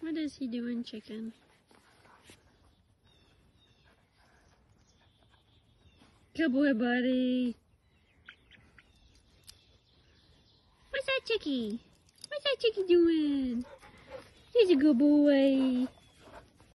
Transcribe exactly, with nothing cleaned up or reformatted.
What is he doing, chicken? Good boy, buddy. What's that chickie? What's that chickie doing? He's a good boy.